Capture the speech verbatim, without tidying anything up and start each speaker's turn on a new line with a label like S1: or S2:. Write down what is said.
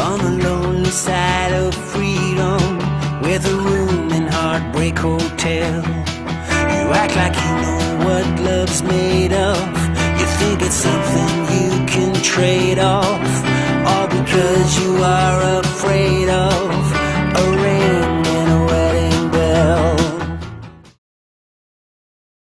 S1: on the lonely side of freedom, with a room in Heartbreak Hotel. You act like you know what love's made of. You think it's something you can trade off.